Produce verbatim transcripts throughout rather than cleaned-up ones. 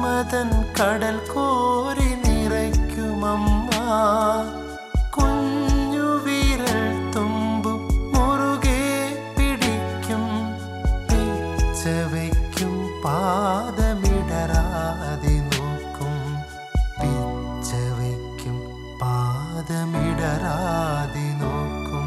നന്മതൻ കടൽ കോരി നിറയ്ക്കുമമ്മ. കുഞ്ഞു വിരൽ തുമ്പു മുറുകെ പിടിക്കും, പിച്ചവയ്ക്കും പാദമിടരാതെ നോക്കും, പിച്ചവയ്ക്കും പാദമിടരാതെ നോക്കും.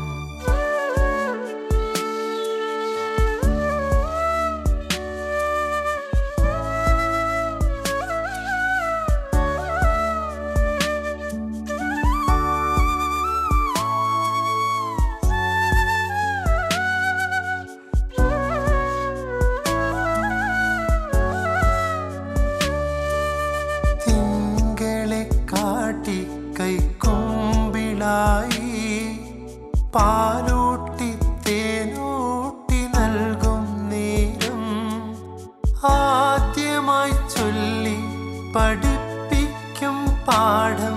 കൈക്കുമ്പിളായി പാലൂട്ടി തേനൂട്ടി നൽകും നേരം, ആദ്യമായി ചൊല്ലി പഠിപ്പിക്കും പാഠം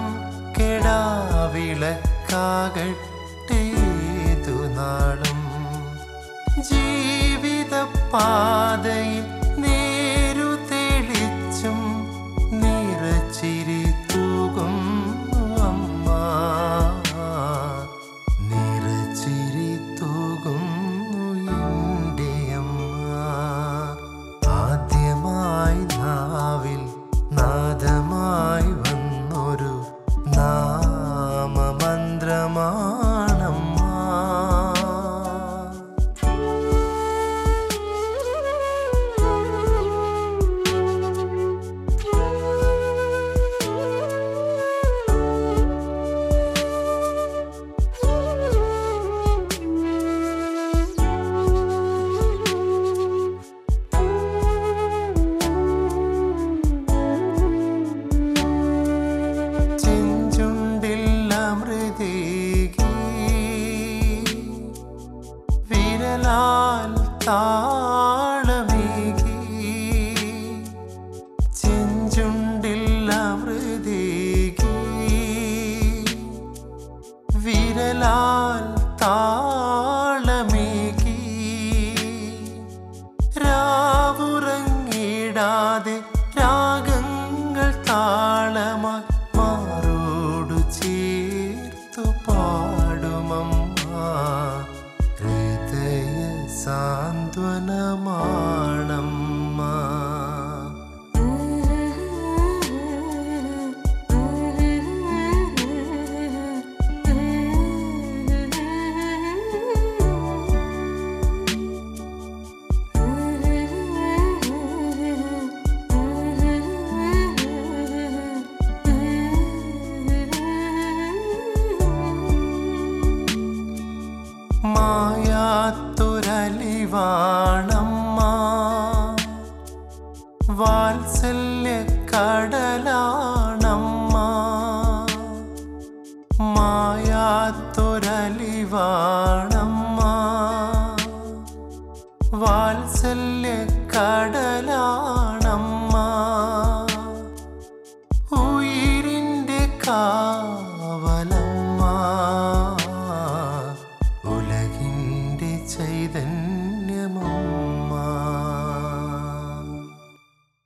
കെടാവിളക്കാകട്ടേതു നാളും. ജീവിത പാതയിൽ നേരു തെളിച്ചും നിറച്ചിരി തൂകും അമ്മ, നിറച്ചിരി തൂകുന്നു എൻ്റെ അമ്മ. ആദ്യമായി നാവിൽ നാദമായി വന്നൊരു നാമമന്ത്രമാണമ്മ. വിരലാൽ താളമേകി ചെഞ്ചുണ്ടിൽ അമൃതേകി, വിരലാൽ താളമേകി രാവുറങ്ങിടാതെ രാഗങ്ങൾ താളമായി മാറോടു ചേർത്തു പാടുമമ്മ. ഹൃദയ സാന്ത്വനമാണമ്മ. മായാത്തൊരലിവാണമ്മ, വാത്സല്യ കടലാണമ്മ. മായാത്തൊരലിവാണ